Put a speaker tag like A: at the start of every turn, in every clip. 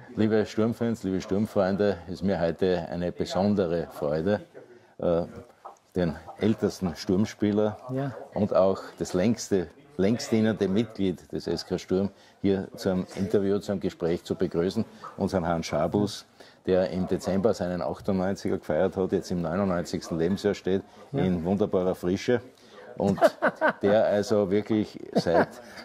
A: Liebe Sturmfans, liebe Sturmfreunde, ist mir heute eine besondere Freude, den ältesten Sturmspieler und auch das längstdienende Mitglied des SK Sturm hier zum Interview, zum Gespräch zu begrüßen, unseren Herrn Schabus, der im Dezember seinen 98er gefeiert hat, jetzt im 99. Lebensjahr steht, in wunderbarer Frische. Und der also wirklich seit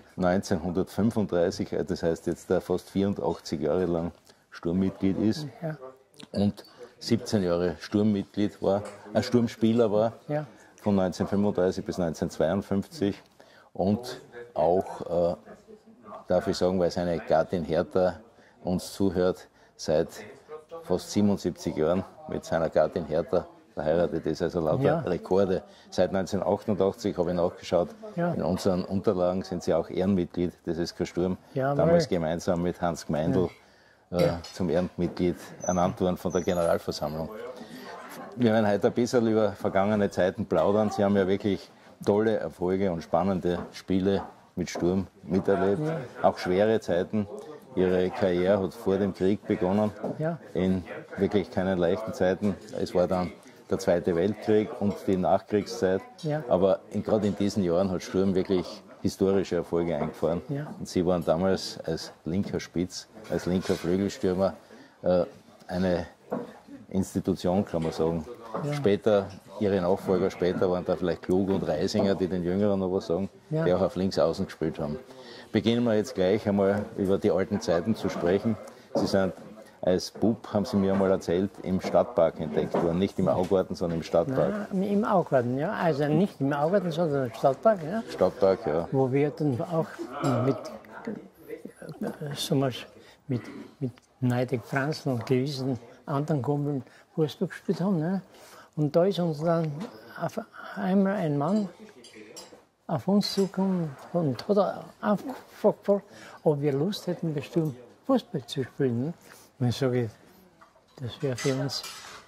A: 1935, das heißt jetzt fast 84 Jahre lang Sturmmitglied ist und 17 Jahre Sturmmitglied war, Sturmspieler war, von 1935 bis 1952 und auch, darf ich sagen, weil seine Gattin Hertha uns zuhört, seit fast 77 Jahren mit seiner Gattin Hertha verheiratet ist, also lauter Rekorde. Seit 1988 habe ich nachgeschaut, in unseren Unterlagen sind sie auch Ehrenmitglied des SK Sturm, damals gemeinsam mit Hans Gmeindl zum Ehrenmitglied ernannt worden von der Generalversammlung. Wir werden heute ein bisschen über vergangene Zeiten plaudern. Sie haben ja wirklich tolle Erfolge und spannende Spiele mit Sturm miterlebt, auch schwere Zeiten. Ihre Karriere hat vor dem Krieg begonnen, in wirklich keinen leichten Zeiten. Es war dann der Zweite Weltkrieg und die Nachkriegszeit. Aber gerade in diesen Jahren hat Sturm wirklich historische Erfolge eingefahren. Und Sie waren damals als linker Spitz, als linker Flügelstürmer eine Institution, kann man sagen. Später, Ihre Nachfolger später waren da vielleicht Klug und Reisinger, die den Jüngeren noch was sagen, die auch auf links außen gespielt haben. Beginnen wir jetzt gleich einmal über die alten Zeiten zu sprechen. Sie sind als Bub, haben Sie mir einmal erzählt, im Stadtpark entdeckt worden. Nicht im Augarten, sondern im Stadtpark.
B: Nein, im Augarten, ja. Also nicht im Augarten, sondern im Stadtpark, ja.
A: Stadtpark, ja.
B: Wo wir dann auch mit Neidig Franzl und gewissen anderen Kumpeln Fußball gespielt haben. Ne? Und da ist uns dann auf einmal ein Mann auf uns zugekommen und hat gefragt, ob wir Lust hätten, bestimmt Fußball zu spielen. Ne? Und ich sage, das wäre für uns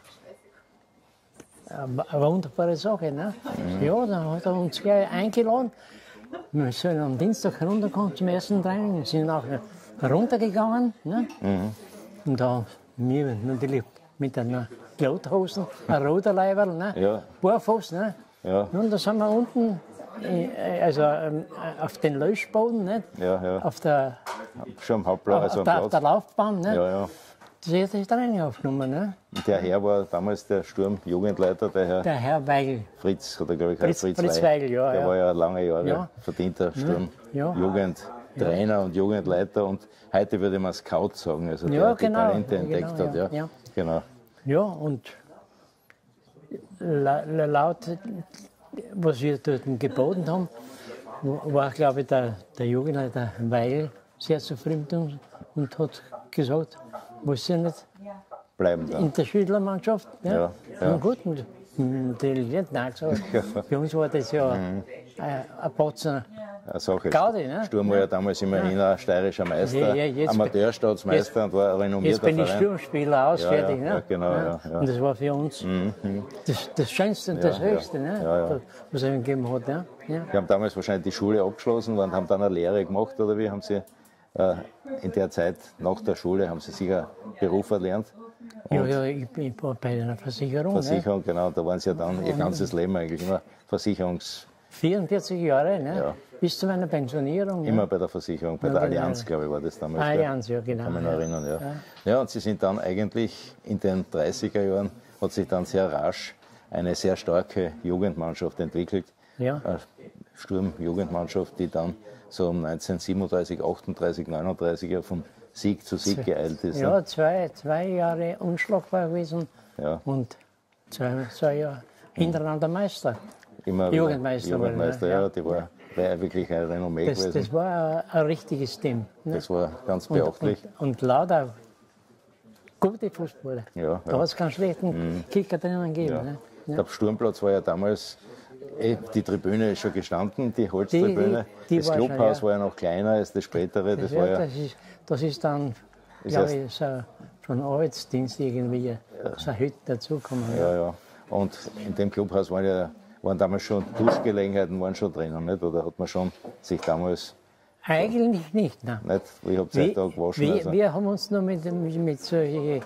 B: eine wunderbare Sache. Ne? Ja, dann hat er uns gleich eingeladen. Wir sollen am Dienstag herunterkommen zum ersten Training. Wir sind auch runtergegangen. Ne? Und da wir natürlich mit einer Glatthosen, ein roter Leiberl, ne? Barfuß. Ne? Und da sind wir unten also auf den Löschboden, nicht? Auf der,
A: schon am Hauptplatz, also
B: auf der Laufbahn. Nicht? Das erste Training aufgenommen. Ne?
A: Der Herr war damals der Sturm-Jugendleiter, der Herr
B: Weigl.
A: Fritz, oder glaube ich,
B: Fritz Weigl, ja.
A: Der war ja lange Jahre verdienter Sturm-Jugendtrainer und Jugendleiter und heute würde man Scout sagen, also der die Talente entdeckt hat. Genau.
B: Ja, und laut, was wir dort geboten haben, war, glaube ich, der Jugendleiter Weigl sehr zufrieden und hat gesagt, muss sie nicht
A: bleiben da.
B: In der Schülermannschaft. Ja. Na gut, und natürlich nicht nein gesagt. Für uns war das ja ein Batzen. Gaudi, ne?
A: Sturm war ja damals immerhin ein steirischer Meister, Amateurstaatsmeister und war ein renommierter Verein.
B: Jetzt bin ich Sturmspieler ausfertig.
A: Ja, genau.
B: Und das war für uns das Schönste und das Höchste, ne? Was er gegeben hat. Ja.
A: Sie haben damals wahrscheinlich die Schule abgeschlossen und haben dann eine Lehre gemacht, oder wie? Haben Sie in der Zeit nach der Schule, haben Sie sicher Beruf erlernt?
B: Ja, ich war bei einer Versicherung.
A: Versicherung, genau. Da waren Sie ja dann Ihr ganzes Leben eigentlich immer
B: 44 Jahre, ne? Bis zu meiner Pensionierung.
A: Immer bei der Versicherung, bei der Allianz, glaube ich, war das damals.
B: Allianz, ja, genau.
A: Kann mich noch erinnern, ja. Und Sie sind dann eigentlich in den 30er Jahren, hat sich dann sehr rasch eine sehr starke Jugendmannschaft entwickelt. Sturm-Jugendmannschaft, die dann so um 1937, 38, 39 Jahre von Sieg zu Sieg geeilt ist.
B: Ja, zwei Jahre unschlagbar gewesen und zwei Jahre hintereinander Meister.
A: Immer
B: Jugendmeister,
A: ja, die war wirklich ein Renommee gewesen.
B: Das war ein richtiges Team. Ne?
A: Das war ganz beachtlich.
B: Und lauter gute Fußballer.
A: Da
B: hat es keinen schlechten Kicker drinnen gegeben. Ne?
A: Der Sturmplatz war ja damals, die Tribüne ist schon gestanden, die Holztribüne. Das Clubhaus war ja noch kleiner als das spätere.
B: Das ist dann, glaube ich, so von Arbeitsdienst irgendwie so eine Hütte dazugekommen.
A: Ja. Und in dem Clubhaus waren damals schon Duschgelegenheiten waren schon drinnen, nicht? Oder hat man schon sich damals
B: Eigentlich nicht, nein.
A: Nicht? Ich habe Zeit da gewaschen. Also.
B: Wir haben uns nur mit solchen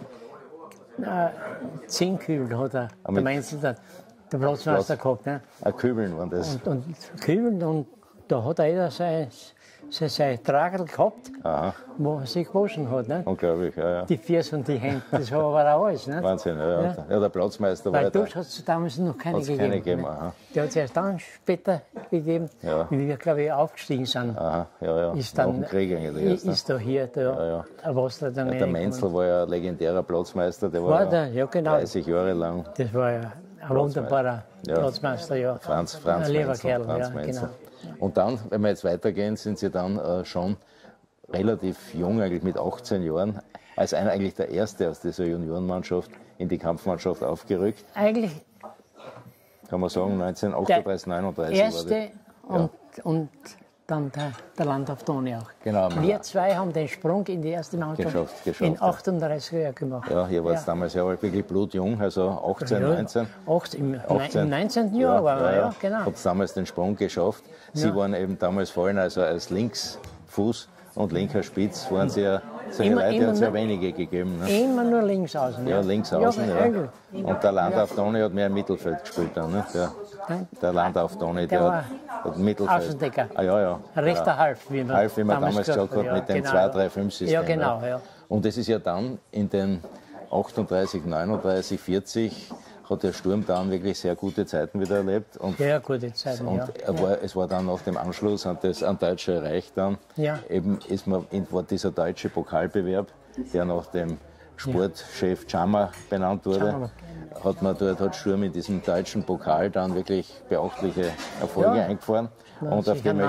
B: 10 Kübeln hat der Mainz der Platzmeister gehabt. Ne?
A: Kübeln waren das.
B: Und Kübeln, und da hat jeder sein Tragerl gehabt, wo er sich gewaschen hat. Ne?
A: Unglaublich, ja.
B: Die Füße und die Hände, das war aber auch alles. Ne?
A: Wahnsinn, ja. Ja, der Platzmeister war
B: ja. Dusch hat es damals noch keine gegeben. Der hat es erst dann später gegeben, wie wir, glaube ich, aufgestiegen sind. Ist dann, nach dem Krieg eigentlich. Ist da hier, Wasser dann
A: der Menzel war ja ein legendärer Platzmeister, der war
B: genau.
A: 30 Jahre lang.
B: Das war ja ein wunderbarer Platzmeister, ja.
A: Franz
B: ein lieber
A: Menzel,
B: Kerl,
A: Franz Menzel. Genau. Und dann, wenn wir jetzt weitergehen, sind Sie dann schon relativ jung, eigentlich mit 18 Jahren, als einer eigentlich der Erste aus dieser Juniorenmannschaft in die Kampfmannschaft aufgerückt.
B: Eigentlich
A: kann man sagen, 1938, 39
B: Erste war das. Und dann der Landhof Toni auch.
A: Genau.
B: Wir zwei haben den Sprung in die erste Mannschaft geschafft, in 38 Jahren gemacht.
A: Ja, hier war es damals ja wirklich blutjung, also 18, 19.
B: Im 19. Jahr waren wir, ja, genau.
A: Hat damals den Sprung geschafft. Sie waren eben damals vorhin also als Linksfuß und linker Spitz waren sie ja, solche Leute hat es ja wenige gegeben. Ne?
B: Immer nur links außen.
A: Ja, links außen, ja. Und der Landhof Toni hat mehr im Mittelfeld gespielt dann. Ne? Der Landhof Toni, der hat Mittelfeld.
B: Außendecker.
A: Ja.
B: Rechter Half, wie man
A: damals gesagt hat, mit dem 2-3-5-System.
B: Ja, genau, ja.
A: Und das ist ja dann in den 38, 39, 40 hat der Sturm dann wirklich sehr gute Zeiten wieder erlebt. Und,
B: sehr gute Zeiten,
A: es war dann nach dem Anschluss an Deutsche Reich dann, eben war dieser deutsche Pokalbewerb, der nach dem Sportchef Chammer benannt wurde, hat Sturm in diesem deutschen Pokal dann wirklich beachtliche Erfolge eingefahren. Und auf dem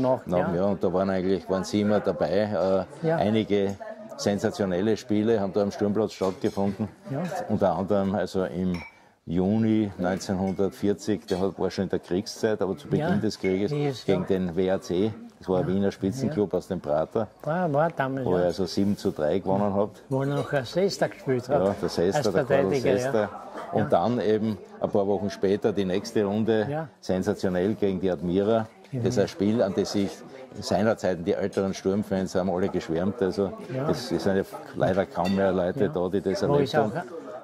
A: und da waren sie immer dabei. Einige sensationelle Spiele haben da am Sturmplatz stattgefunden. Unter anderem also im Juni 1940, war schon in der Kriegszeit, aber zu Beginn des Krieges, gegen den WAC. Das war ein Wiener Spitzenclub aus dem Prater,
B: war damals,
A: wo er also 7:3 gewonnen hat.
B: Wo noch der Sester gespielt hat.
A: Ja, der Sester, der Karl Sester. Und dann eben ein paar Wochen später die nächste Runde, sensationell gegen die Admira. Das ist ein Spiel, an das sich seinerzeit die älteren Sturmfans haben alle geschwärmt. Also es sind ja leider kaum mehr Leute da, die das erlebt haben.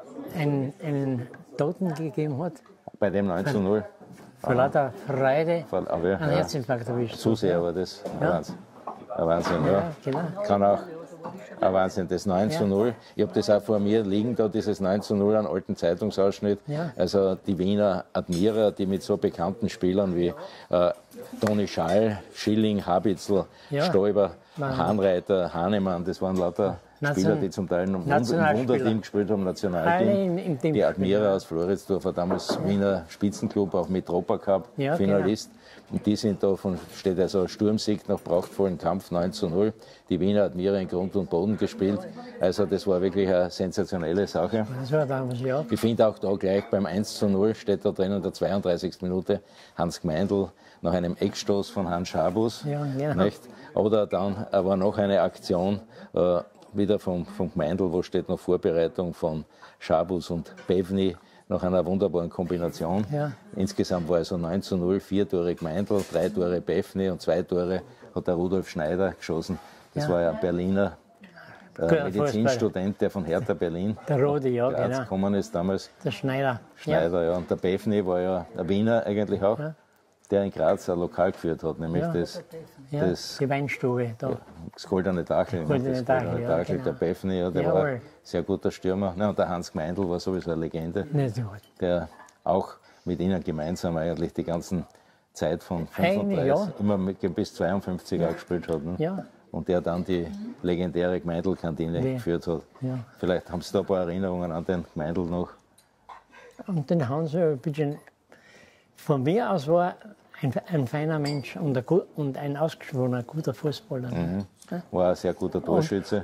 B: Einen Toten gegeben hat.
A: Bei dem 19:0.
B: Für lauter Freude einen Herzinfarkt erwischt.
A: Zu sehr war das. Ein Wahnsinn, ja.
B: Genau.
A: Kann auch ein Wahnsinn, das 9:0. Ich habe das auch vor mir liegen, da dieses 9:0, einen alten Zeitungsausschnitt. Also die Wiener Admira, die mit so bekannten Spielern wie Toni Schall, Schilling, Habitzel, Stoiber, Hahnreiter, Hahnemann, das waren lauter Spieler, die zum Teil im Wunderteam gespielt haben, Nationalteam. Die Admira aus Floridsdorf war damals Wiener Spitzenclub, auch mit Tropa-Cup, Finalist. Genau. Und die sind davon, steht also Sturmsieg nach prachtvollen Kampf 9:0. Die Wiener Admira in Grund und Boden gespielt. Also das war wirklich eine sensationelle Sache.
B: Das war damals,
A: Ich finde auch da gleich beim 1:0 steht da drin in der 32. Minute Hans Gmeindl nach einem Eckstoß von Hans Schabus. Nicht? Oder dann war noch eine Aktion, wieder vom Gmeindl, wo steht noch Vorbereitung von Schabus und Bevny nach einer wunderbaren Kombination. Insgesamt war also 9:0, 4 Tore Gmeindl, 3 Tore Bevny und 2 Tore hat der Rudolf Schneider geschossen. Das war ja ein Berliner Medizinstudent, der von Hertha Berlin
B: der Rode,
A: gekommen ist damals.
B: Der Schneider.
A: Und der Bevny war ja ein Wiener eigentlich auch. Der in Graz ein Lokal geführt hat, nämlich
B: die Weinstube da.
A: Das Goldene Dackel. Der Bevny, der war ein sehr guter Stürmer. Und der Hans Gmeindl war sowieso eine Legende, der auch mit ihnen gemeinsam eigentlich die ganze Zeit von 35 immer bis 52 auch gespielt hat. Ne? Und der dann die legendäre Gmeindl-Kantine geführt hat. Vielleicht haben Sie da ein paar Erinnerungen an den Gmeindl noch?
B: Und den Hans ein bisschen. Von mir aus war ein feiner Mensch und ein ausgesprochener guter Fußballer.
A: War ein sehr guter Torschütze.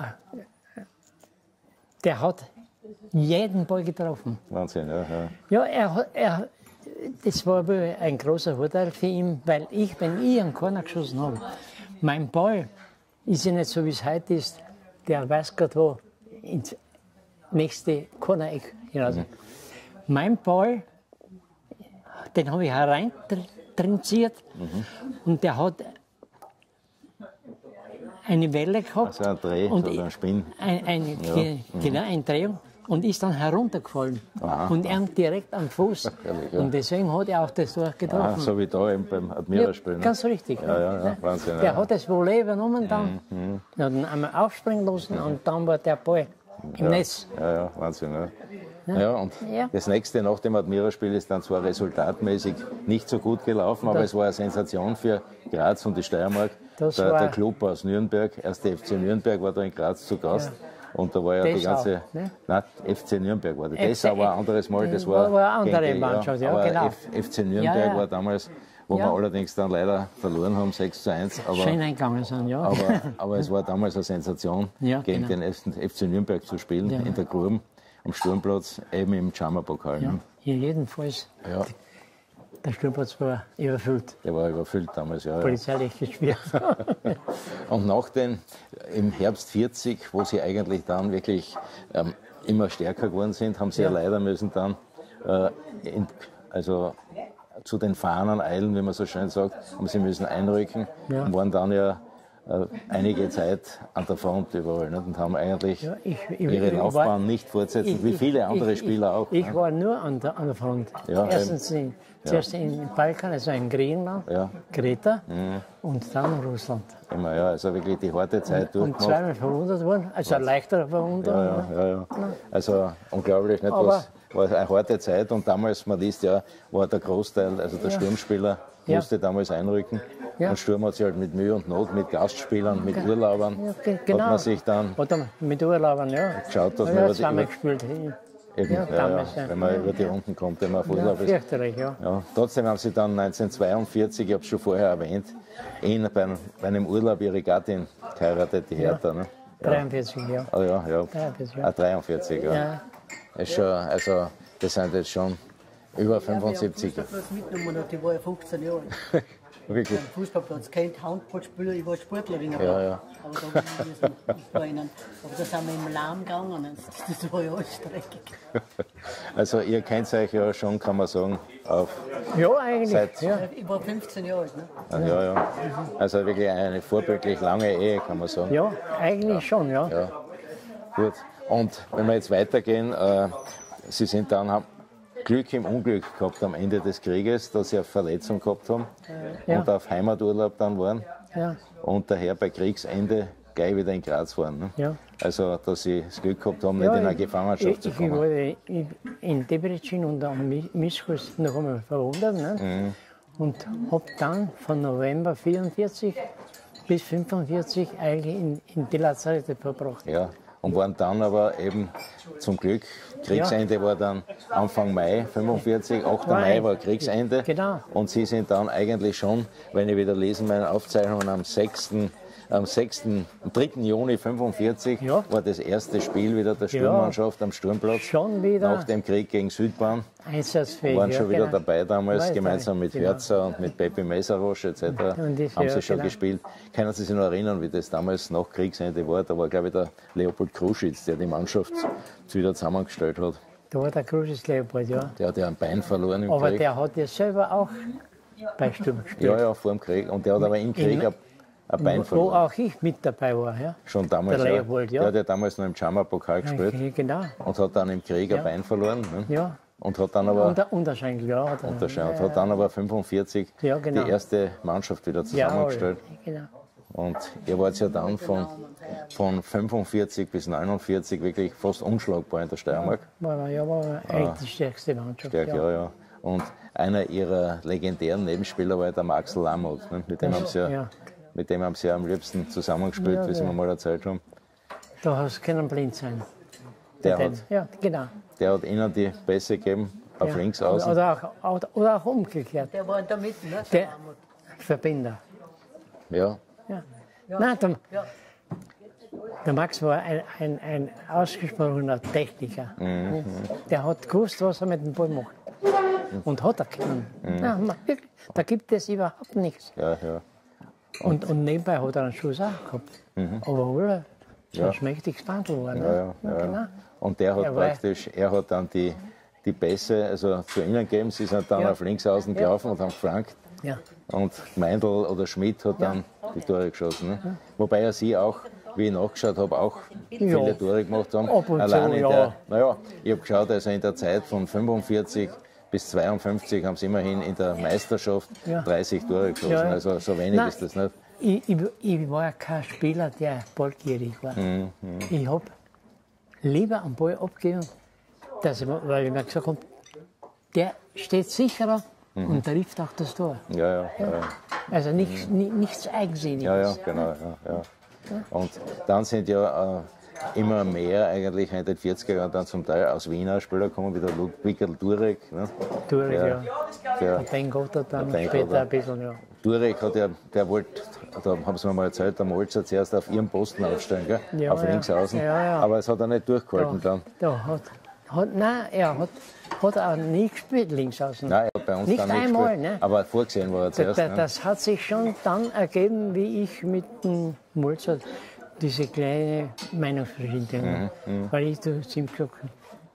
B: Der hat jeden Ball getroffen.
A: Wahnsinn,
B: das war ein großer Vorteil für ihn, weil wenn ich einen Corner geschossen habe, mein Ball ist ja nicht so, wie es heute ist, der weiß gerade wo, ins nächste Corner-Eck hinaus. Mein Ball, den habe ich hereintrinziert und der hat eine Welle gehabt.
A: Also ein Dreh oder ein Spinn.
B: Genau, eine Drehung. Und ist dann heruntergefallen. Aha. Und er direkt am Fuß. Und deswegen hat er auch das Tor getroffen.
A: So wie da eben beim Admira-Spiel.
B: Ja, ganz richtig.
A: Ja, Wahnsinn.
B: Der hat das Volley übernommen dann. Er hat ihn einmal aufspringen lassen und dann war der Ball im Netz.
A: Ja, Wahnsinn. Ja, und das nächste nach dem Admira-Spiel ist dann zwar resultatmäßig nicht so gut gelaufen, aber es war eine Sensation für Graz und die Steiermark. Der Club aus Nürnberg, erste FC Nürnberg, war da in Graz zu Gast. Und da war ja die ganze. Auch, ne? Nein, FC Nürnberg war das. Das war ein anderes Mal. Das war eine andere Mannschaft, ja, genau. FC Nürnberg war damals, wo wir allerdings dann leider verloren haben, 6:1.
B: Schön eingegangen sind, ja.
A: Aber es war damals eine Sensation, gegen den FC Nürnberg zu spielen, in der Gruben, am Sturmplatz, eben im Chammer-Pokal.
B: Ja, jedenfalls. Ja. Der Sturmplatz war überfüllt.
A: Der war überfüllt damals, ja.
B: Polizeilich gesperrt.
A: Und im Herbst 40, wo sie eigentlich dann wirklich immer stärker geworden sind, haben sie ja leider müssen dann zu den Fahnen eilen, wie man so schön sagt, haben sie müssen einrücken und waren dann ja einige Zeit an der Front überall, nicht? Und haben eigentlich ihre Laufbahn nicht fortsetzen, wie viele andere Spieler auch.
B: Ich war nur an der Front. Ja, erstens zuerst in Balkan, also in Griechenland, Kreta und dann Russland.
A: Immer, also wirklich die harte Zeit
B: durchgemacht. Und zweimal verwundet worden, also eine leichtere Verwundung.
A: Ja. Also unglaublich, nicht? War eine harte Zeit und damals, man liest war der Großteil, also der Sturmspieler musste damals einrücken. Und Sturm hat sich halt mit Mühe und Not, mit Gastspielern, mit Urlaubern, hat man sich dann
B: mit Urlaubern,
A: geschaut, dass man
B: zweimal gespielt.
A: Wenn man über die Runden kommt, wenn man auf Urlaub ist. Trotzdem haben sie dann 1942, ich habe es schon vorher erwähnt, bei einem Urlaub ihre Gattin geheiratet, die Hertha. Ne?
B: 43, ja.
A: 43, ja. Ist schon, also, das sind jetzt schon über 75.
C: Die war ja 15 Jahre.
A: Wirklich?
C: Fußballplatz, kein Handballspieler, ich war Sportlerin. Aber da sind wir im Lahm gegangen, das war ja alles streckig.
A: Also ihr kennt euch ja schon, kann man sagen, auf...
B: Ja, eigentlich.
C: Ich war 15 Jahre alt. Ne?
A: Ja. Also wirklich eine vorbildlich lange Ehe, kann man sagen.
B: Ja, eigentlich schon, ja.
A: Gut. Und wenn wir jetzt weitergehen, Sie sind dann... Glück im Unglück gehabt am Ende des Krieges, dass sie eine Verletzung gehabt haben und auf Heimaturlaub dann waren und daher bei Kriegsende gleich wieder in Graz waren. Ne? Ja. Also, dass sie das Glück gehabt haben, nicht in eine Gefangenschaft zu kommen.
B: Ich war in Debrecen und am Mischkurs noch einmal verwundert, ne? Und habe dann von November 44 bis 45 eigentlich in die Lazarette verbracht.
A: Ja. Und waren dann aber eben zum Glück, Kriegsende war dann Anfang Mai 45, 8. Mai war Kriegsende.
B: Genau.
A: Und Sie sind dann eigentlich schon, wenn ich wieder lese meine Aufzeichnungen, am 3. Juni 45 war das erste Spiel wieder der Sturmmannschaft am Sturmplatz.
B: Schon wieder.
A: Nach dem Krieg gegen Südbahn.
B: Einsatzfähig.
A: Waren schon wieder dabei damals, gemeinsam mit Hörzer und mit Pepe Mesarosch etc. Haben sie schon gespielt. Können Sie sich noch erinnern, wie das damals nach Kriegsende war? Da war, glaube ich, der Leopold Kruschitz, der die Mannschaft wieder zusammengestellt hat.
B: Da war der Kruschitz Leopold, ja.
A: Der hat ja ein Bein verloren im Krieg.
B: Aber der hat ja selber auch bei Sturm gespielt.
A: Ja, vor dem Krieg. Und der hat aber im Krieg ein Bein verloren.
B: Wo auch ich mit dabei war, ja.
A: Schon damals,
B: der Leopold,
A: Der hat ja damals noch im Chammer-Pokal gespielt.
B: Genau.
A: Und hat dann im Krieg ein Bein verloren. Ne?
B: Ja.
A: Und hat dann aber...
B: Unterschenkel, ja.
A: Hat dann aber 45 die erste Mannschaft wieder zusammengestellt.
B: Genau.
A: Und ihr wart ja dann von 45 bis 49 wirklich fast unschlagbar in der Steiermark.
B: War eigentlich die stärkste Mannschaft.
A: Ja. Und einer ihrer legendären Nebenspieler war der Maxl Lamotte. Ne? Mit dem haben sie ja am liebsten zusammengespielt, wie sie mir mal erzählt haben.
B: Da hast du können blind sein.
A: Der hat ihnen die Pässe gegeben, auf links außen.
B: Oder auch umgekehrt.
C: Der war in der Mitte, ne?
B: Der Verbinder.
A: Ja.
B: Nein, der Max war ein ausgesprochener Techniker. Der hat gewusst, was er mit dem Ball macht. Und hat er können. Nein, da gibt es überhaupt nichts.
A: Ja.
B: Und nebenbei hat er einen Schuss auch gehabt. Aber alle so schmächtig Bandel war. Ne?
A: Genau. Und der hat er hat dann die Pässe zu ihnen gegeben. Sie sind dann auf links außen gelaufen und haben geflankt.
B: Ja.
A: Und Meindl oder Schmidt hat dann die Tore geschossen. Ne? Wobei er sie auch, wie ich nachgeschaut habe, auch viele Tore gemacht haben.
B: Ab und
A: Allein
B: zu,
A: in
B: ja.
A: der, naja, ich habe geschaut, also in der Zeit von 45 bis 52 haben sie immerhin in der Meisterschaft 30 Tore geschossen.
B: Ja, ja.
A: Also so wenig ist das nicht.
B: Ich war kein Spieler, der ballgierig war. Ich habe lieber am Ball abgegeben, weil ich mir gesagt habe, der steht sicherer und trifft auch das Tor.
A: Ja.
B: Also nichts Eigensinniges.
A: Ja, genau. Ja. Und dann sind ja immer mehr eigentlich in den 40er Jahren dann zum Teil aus Wiener Spieler gekommen, wie der Ludwig Durek. Ne?
B: Durek,
A: Der
B: Ben Gotthard dann
A: Ben
B: später
A: Gotthard.
B: ein bisschen, ja.
A: Durek hat ja, der wollte, da haben sie mir mal erzählt, der Molzer zuerst auf ihren Posten aufstellen, gell?
B: Ja,
A: auf links außen.
B: Ja.
A: Aber es hat er nicht durchgehalten dann.
B: Er hat auch nie gespielt links außen.
A: Nein, er hat bei uns
B: Nicht
A: dann nicht
B: einmal,
A: gespielt.
B: ne?
A: Aber vorgesehen war er zuerst. Ne?
B: Das hat sich schon dann ergeben, wie ich mit dem Molzer diese kleine Meinungsverschiedenheit, weil ich zu ihm gesagt habe,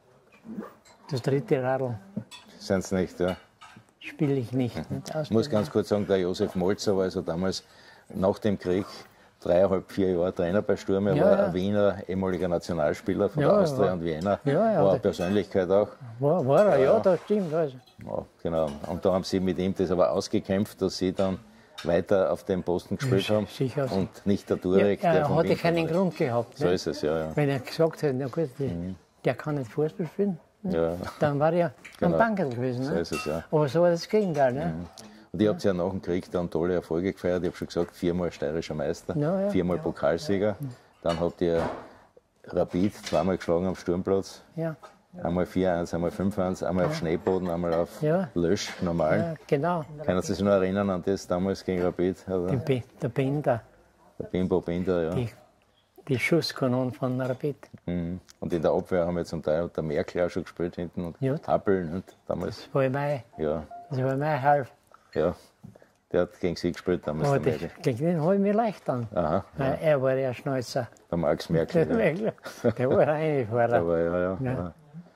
B: das dritte Radl
A: Sind es nicht, ja.
B: spiele ich nicht.
A: Ich muss ganz kurz sagen, der Josef Molzer war also damals nach dem Krieg 3,5, 4 Jahre Trainer bei Sturm. Er war ein Wiener, ehemaliger Nationalspieler von der Austria und Vienna. War eine Persönlichkeit auch.
B: War er, ja, das stimmt. Also.
A: Ja, genau. Und da haben sie mit ihm das aber ausgekämpft, dass sie dann weiter auf dem Posten gespielt haben.
B: Sicher.
A: Und nicht der Durek, der
B: Er
A: von
B: hatte
A: Wien
B: keinen
A: kam.
B: Grund gehabt.
A: So
B: Ne?
A: ist es, ja.
B: Wenn er gesagt hätte, na gut, der kann nicht Fußball spielen,
A: Ja,
B: dann war er
A: Genau.
B: am Bankerl gewesen.
A: so
B: Ne?
A: ist es, ja.
B: Aber so war das Gegenteil. Ne?
A: Und ihr habt ja nach dem Krieg dann tolle Erfolge gefeiert. Ich habe schon gesagt, 4-mal steirischer Meister,
B: Ja.
A: 4-mal Pokalsieger. Dann habt ihr Rapid 2-mal geschlagen am Sturmplatz.
B: Ja.
A: Einmal 4-1, einmal 5-1, einmal auf Schneeboden, einmal auf
B: Ja.
A: Lösch, normal.
B: Ja, genau.
A: Können Sie sich noch erinnern an das damals gegen Rapid? Oder?
B: Der Binder,
A: Der Bimbo Binder, ja.
B: die Schusskanonen von Rapid.
A: Mhm. Und in der Abwehr haben wir zum Teil der Merkel auch schon gespielt hinten und
B: Ja.
A: Appel nicht? Damals.
B: Das war mein Halb.
A: Ja. Der hat gegen Sie gespielt damals.
B: Aber
A: Der Merkel.
B: gegen den habe ich mich leicht an.
A: Aha,
B: Weil er war der Schnäuzer.
A: der Max Merkel. Ja.
B: Der war Reinfahrer.
A: Aber ja.
B: Ja.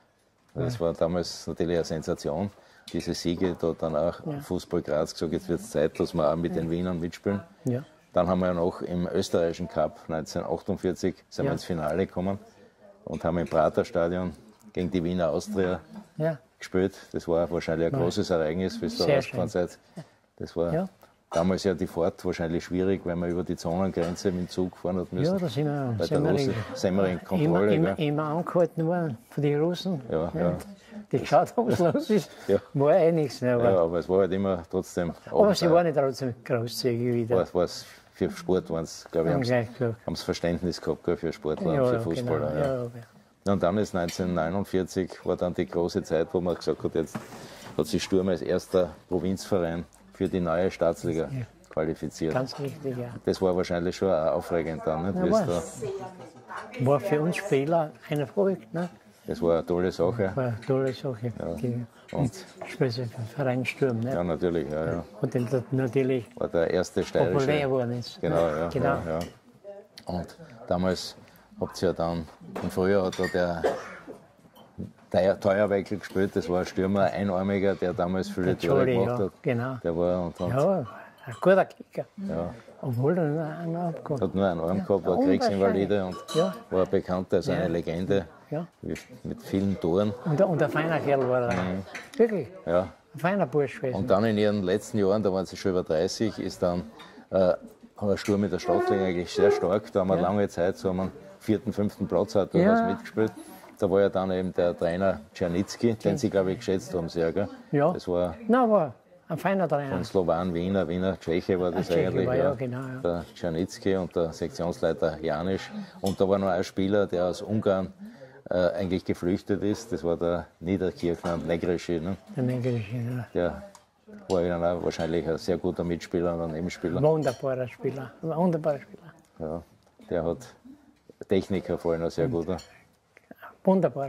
A: Das war damals natürlich eine Sensation. Diese Siege, da hat dann auch Fußball Graz gesagt, jetzt wird es Zeit, dass wir auch mit den Wienern mitspielen.
B: Ja.
A: Dann haben wir ja noch im österreichischen Cup 1948 sind wir ins Finale gekommen und haben im Praterstadion gegen die Wiener Austria
B: Ja.
A: gespielt. Das war wahrscheinlich ein großes Ereignis, wie ihr da
B: Sehr
A: rausgefahren seid. Das war damals ja die Fahrt wahrscheinlich schwierig, weil man über die Zonengrenze mit dem Zug fahren hat müssen.
B: Ja, da sind wir
A: Bei der Semmering-Kontrolle.
B: immer angehalten worden von den Russen.
A: Ja.
B: Die geschaut haben, was los ist.
A: Ja.
B: War nichts. Ne,
A: Ja, aber es war halt immer trotzdem.
B: aber sie waren nicht trotzdem großzügig wieder.
A: Was für Sport waren es, glaube
B: Haben
A: ich,
B: gleich gesagt.
A: haben sie Verständnis gehabt gell, für Sportler
B: Ja,
A: und für
B: ja,
A: Fußballer.
B: genau.
A: Ja.
B: Ja.
A: Und dann ist 1949 war dann die große Zeit, wo man gesagt hat, jetzt hat sich Sturm als erster Provinzverein für die neue Staatsliga qualifiziert.
B: Ganz richtig, ja.
A: Das war wahrscheinlich schon auch aufregend dann, nicht?
B: Ja,
A: Wie es
B: war. War für uns Spieler ein Erfolg. Ne?
A: das war eine tolle Sache.
B: War eine tolle Sache.
A: Und
B: Speziell für den Verein Sturm. Ne?
A: ja, natürlich, ja.
B: Und dann natürlich
A: War der erste steirische.
B: populär geworden ist.
A: Genau, ja.
B: Genau.
A: Ja. Und damals habt ihr ja dann, im Frühjahr hat da der Teuerweikel gespielt, das war ein Stürmer, ein Einarmiger, der damals viele Tore
B: Jolie,
A: gemacht hat.
B: Genau.
A: Der war und
B: Ja, ein guter Kicker.
A: ja,
B: Obwohl er nur einen abgehabt
A: hat nur einen Arm gehabt, war
B: unwahrscheinlich.
A: Kriegsinvalide und
B: Ja.
A: war bekannt als eine Legende
B: Ja.
A: mit vielen Toren.
B: Und ein feiner Kerl war er. Wirklich,
A: Ja.
B: ein feiner Bursch gewesen.
A: Und dann in ihren letzten Jahren, da waren sie schon über 30, ist dann der Sturm mit der Stadtling eigentlich sehr stark. Da haben wir lange Zeit, so haben wir 4., 5. Platz hat durchaus mitgespielt. Da war ja dann eben der Trainer Czernicki, den Sie, glaube ich, geschätzt haben sehr, gell?
B: Ja.
A: Das war
B: Na, aber ein feiner Trainer.
A: von Slowan, Wiener Tscheche war das
B: Tscheche
A: eigentlich.
B: war, ja, genau, ja.
A: Der Czernicki und der Sektionsleiter Janisch. Und da war noch ein Spieler, der aus Ungarn eigentlich geflüchtet ist. Das war der Niederkirchner Negreschi. Ne?
B: Der Negrische, ja.
A: Der war ja dann auch wahrscheinlich ein sehr guter Mitspieler und ein Nebenspieler.
B: Wunderbarer Spieler. Wunderbarer Spieler.
A: Ja, der hat Techniker vor allem auch sehr gut. Ne?
B: Wunderbar.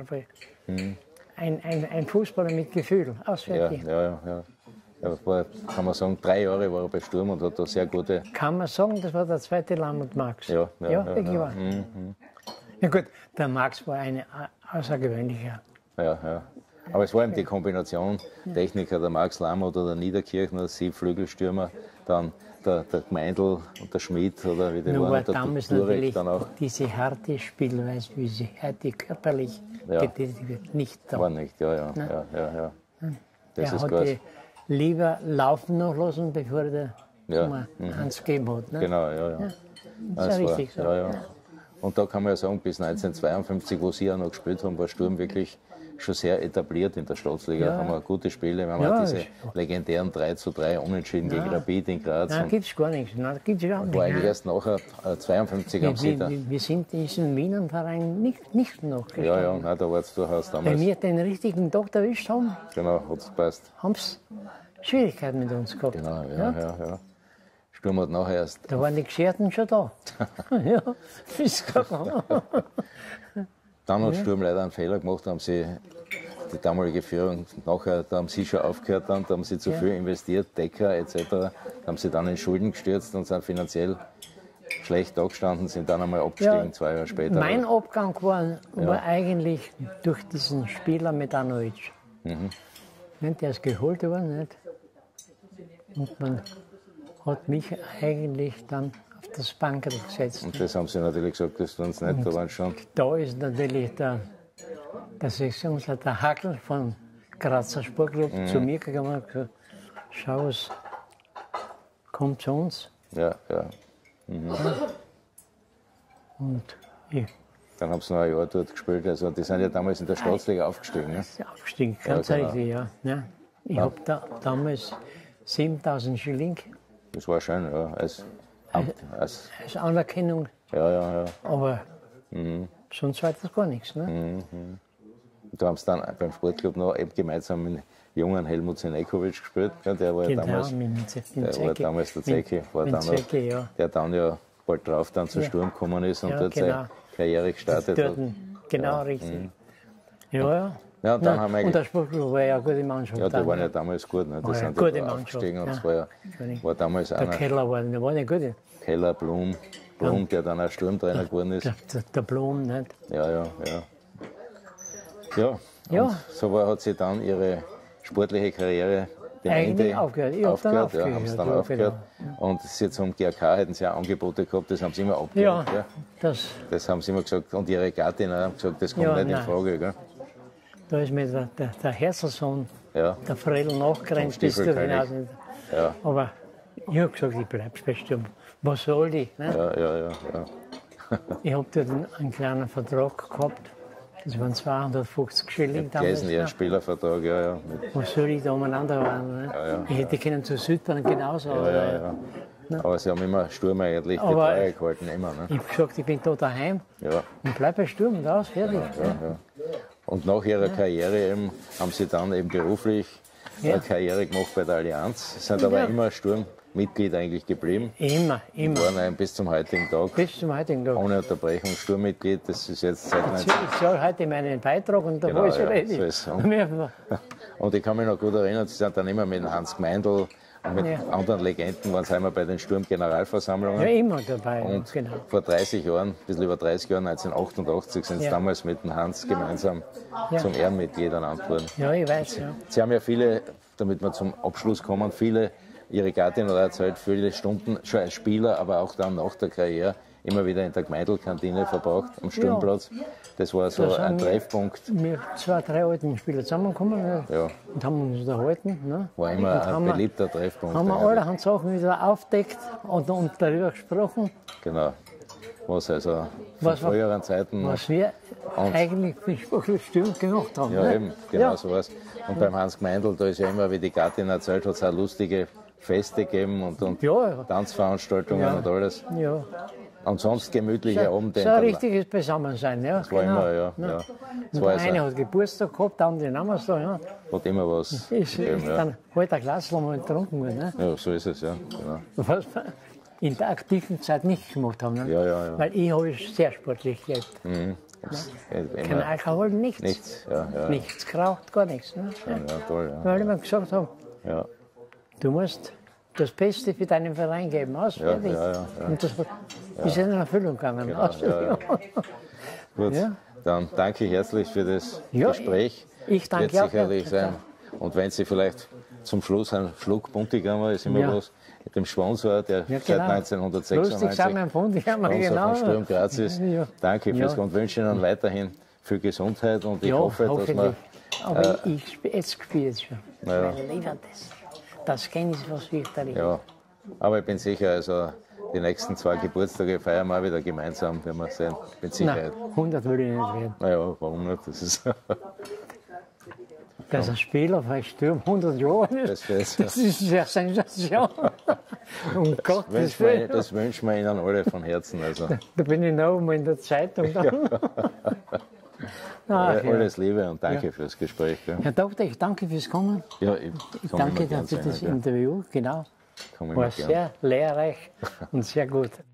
B: Ein Fußballer mit Gefühl.
A: Ja,
B: Auswärtig.
A: ja. Er war, kann man sagen, 3 Jahre war er bei Sturm und hat da sehr gute.
B: Kann man sagen, das war der zweite Lammert Max.
A: Ja,
B: wirklich wahr. Ja gut, der Max war ein außergewöhnlicher.
A: Ja. Aber es war eben die Kombination, Techniker, der Max Lammert oder der Niederkirchner, Sie Flügelstürmer, dann der Gmeindl und der Schmidt oder wie die
B: Nur war
A: waren,
B: damals
A: der Turek
B: natürlich
A: dann auch.
B: diese harte Spielweise, wie sie heute körperlich getätigt wird, nicht da.
A: War nicht, ja. Das
B: Er
A: ist
B: hat
A: krass.
B: die lieber laufen noch lassen, bevor der mal eins gegeben hat. Ne?
A: Genau, ja.
B: Das ist
A: Das
B: ja
A: war-
B: richtig so.
A: ja. Und da kann man ja sagen, bis 1952, wo sie auch noch gespielt haben, war Sturm wirklich schon sehr etabliert in der Staatsliga.
B: Ja.
A: Haben wir gute Spiele. Wir haben
B: Ja,
A: auch diese
B: ist-
A: legendären 3:3 Unentschieden gegen Rapid in Graz.
B: Nein,
A: Und
B: gibt es gar nichts. Nein, gibt's überhaupt nicht.
A: war eigentlich
B: Nein.
A: erst nachher 52 am sie da.
B: Wir sind in diesem Wiener Verein nicht noch gestanden.
A: Ja, nein, da war es durchaus
B: Wenn
A: damals.
B: wir den richtigen Tag erwischt haben,
A: Genau, hat es gepasst.
B: haben sie Schwierigkeiten mit uns gehabt.
A: Genau, ja. Sturm hat nachher erst.
B: Da waren die Gescherten schon da. Ja, ist klar.
A: Dann hat Sturm leider einen Fehler gemacht, haben sie die damalige Führung nachher, da haben sie schon aufgehört, da haben sie zu viel investiert, Decker etc. Da haben sie dann in Schulden gestürzt und sind finanziell schlecht dagestanden, sind dann einmal abgestiegen,
B: Ja,
A: 2 Jahre später.
B: Mein Abgang war eigentlich durch diesen Spieler Medanovic. Nicht, der ist geholt worden, nicht? Und man hat mich eigentlich dann auf das Bankerl gesetzt.
A: Und das haben sie natürlich gesagt, das tun sie nicht, da waren schon.
B: Da ist natürlich der Sektionsleiter Hackel von Grazer Sportclub zu mir gekommen und gesagt, schau es, komm zu uns.
A: Ja.
B: Und ich
A: Dann haben sie noch ein Jahr dort gespielt, also die sind ja damals in der Staatsliga aufgestiegen. Ne?
B: bin aufgestiegen, ganz
A: Ja, genau.
B: richtig, ja. Ja. Ich habe da damals 7.000 Schilling
A: Das war schön, ja. Als
B: als Anerkennung,
A: ja.
B: aber
A: Mhm.
B: sonst war das gar nichts. Ne?
A: Da haben sie dann beim Sportclub noch eben gemeinsam mit dem jungen Helmut Senekovic gespielt. Ja, der war ja
B: Genau,
A: damals,
B: mit dem
A: der war damals der Zecki, war
B: mit
A: dann noch,
B: Zecki, ja.
A: der dann ja bald drauf dann zu
B: Ja.
A: Sturm gekommen ist und
B: Ja,
A: dort
B: genau.
A: seine Karriere gestartet hat.
B: Dort, genau, richtig. Ja.
A: Ja, und dann
B: Nein,
A: haben wir
B: und der Sportclub war ja eine gute Mannschaft.
A: Ja, die
B: dann,
A: waren ja damals gut. Ne? Die
B: War ja
A: sind
B: gute
A: ja da
B: Mannschaft,
A: aufgestiegen und
B: ja.
A: es war damals
B: Der
A: einer,
B: Keller war eine gute.
A: Keller, Blum, der dann auch Sturmtrainer geworden ist.
B: Der Blum, nicht?
A: Ja.
B: Ja.
A: Und so hat sie dann ihre sportliche Karriere dem
B: Eigentlich
A: Ende
B: aufgehört. Ich hab dann
A: ja,
B: aufgehört,
A: haben sie dann
B: ja,
A: aufgehört. Und sie zum GRK hätten sie auch Angebote gehabt, das haben sie immer
B: Ja,
A: abgelehnt. Ja.
B: das,
A: Das haben sie immer gesagt. Und ihre Gattin haben gesagt, das kommt
B: Ja,
A: nicht in
B: nein.
A: Frage. Gell?
B: da ist mir der Herzersohn,
A: Ja.
B: der Fredel, nachgerannt bis
A: Vom
B: durch
A: Stiefelkönig.
B: hinaus.
A: Ja.
B: Aber ich habe gesagt, ich bleibe bei Sturm. Was soll ich? Ne?
A: Ja.
B: Ich habe dort einen kleinen Vertrag gehabt. Das waren 250 Schilling damals.
A: Gleisen, ihr
B: Ne?
A: Spielervertrag, ja.
B: Was soll ich da umeinander waren? Ne?
A: Ja.
B: Ich hätte können zu Südbahn genauso.
A: Ja. Aber sie haben immer Sturm eigentlich die
B: Aber-
A: Treue gehalten, immer. Ne?
B: Ich habe gesagt, ich bin da daheim
A: Ja.
B: und bleib bei Sturm und aus, fertig.
A: Ja. Und nach ihrer Karriere eben, haben sie dann eben beruflich
B: Ja.
A: eine Karriere gemacht bei der Allianz, sind aber
B: Ja.
A: immer Sturmmitglied eigentlich geblieben.
B: Immer.
A: Waren eben bis zum heutigen Tag
B: Bis zum heutigen Tag.
A: ohne Unterbrechung Sturmmitglied. Das ist jetzt seit
B: Ich
A: 19...
B: zahle heute meinen Beitrag und da
A: Genau,
B: war ich schon
A: ja,
B: ready.
A: so ist es.
B: Mehr-
A: Und ich kann mich noch gut erinnern, sie sind dann immer mit Hans Gmeindl und mit
B: Ja.
A: anderen Legenden, waren sie immer bei den Sturm-Generalversammlungen.
B: Ja, immer dabei.
A: Und
B: genau.
A: vor 30 Jahren, ein bisschen über 30 Jahren, 1988, sind sie
B: Ja.
A: damals mit dem Hans gemeinsam
B: Ja.
A: zum Ehrenmitglied ernannt worden.
B: Ja, ich weiß, ja.
A: Sie haben ja viele, damit wir zum Abschluss kommen, ihre Gattin hat erzählt, viele Stunden schon als Spieler, aber auch dann nach der Karriere immer wieder in der Gmeindl-Kantine verbracht, am Sturmplatz. Das war so
B: Da sind
A: ein
B: wir-
A: Treffpunkt.
B: Wir 2, 3 alten Spieler zusammengekommen
A: Ja.
B: und haben uns unterhalten. Ne?
A: War immer
B: Und
A: ein
B: haben wir-
A: beliebter Treffpunkt.
B: Haben wir
A: eigentlich.
B: allerhand Sachen wieder aufdeckt und darüber gesprochen,
A: Genau. Was also von
B: Was war-
A: früheren Zeiten.
B: was wir
A: Und-
B: eigentlich für Sportstürm gemacht haben.
A: Ja,
B: ne?
A: eben, genau
B: Ja.
A: so was. Und beim Hans Gmeindl, da ist ja immer, wie die Gattin erzählt hat, es auch lustige Feste gegeben und
B: Ja.
A: Tanzveranstaltungen
B: Ja.
A: und alles.
B: Ja.
A: Und sonst gemütliche Abende.
B: So ein richtiges Beisammensein. Ja,
A: Das war immer, ja.
B: Ne?
A: ja. Das
B: Und
A: war
B: der eine
A: also,
B: hat Geburtstag gehabt, der andere namens da. Ja.
A: hat immer was
B: Ist
A: gegeben, ja.
B: dann halt ein Glas mal getrunken worden. Ne?
A: Ja, so ist es, ja. Genau.
B: Was wir in der aktiven Zeit nicht gemacht haben. Ne?
A: Ja.
B: Weil ich habe sehr sportlich gelebt. Kein
A: Immer
B: Alkohol, nichts.
A: nichts, ja.
B: Nichts geraucht, gar nichts. Ne?
A: Ja, toll, ja.
B: Weil ich mir gesagt habe,
A: Ja,
B: du musst das Beste für deinen Verein geben. Aus,
A: Ja,
B: fertig.
A: ja.
B: Und das ist in Erfüllung gegangen. Aus,
A: ja. Gut,
B: Ja.
A: dann danke ich herzlich für das
B: Ja,
A: Gespräch.
B: ich danke
A: Wird
B: auch
A: sicherlich
B: herzlich.
A: sein. Und wenn Sie vielleicht zum Schluss einen Schluck Buntigammer, ist immer
B: Ja.
A: was, dem Sponsor, der
B: Ja,
A: seit
B: genau.
A: 1996
B: Lustig sind wir empfunden, ja,
A: Sponsor
B: genau.
A: von Sturm Graz ist.
B: Ja.
A: Danke fürs
B: Ja.
A: und wünsche Ihnen weiterhin viel Gesundheit und ich
B: Ja,
A: hoffe, dass wir
B: hoffentlich. Aber jetzt spiele ich schon.
A: Ja.
B: Weil ich liebe das. Das kenne ich was fürchterlich.
A: ja, aber ich bin sicher, also die nächsten 2 Geburtstage feiern wir auch wieder gemeinsam, werden wir sehen, mit Sicherheit.
B: Nein, 100 würde ich nicht werden.
A: Naja, warum nicht? Das ist
B: Dass ein Spieler bei Sturm 100 Jahre ist, das ist ja Sensation. Um Gottes Willen.
A: das wünschen wir Ihnen alle von Herzen. Also.
B: Da bin ich noch mal in der Zeitung. Dann. Ach, ja.
A: Alles Liebe und danke fürs Gespräch. Gell?
B: Herr Doktor, ich danke fürs Kommen.
A: Ja,
B: Ich danke für das Interview. Genau. War sehr lehrreich und sehr gut.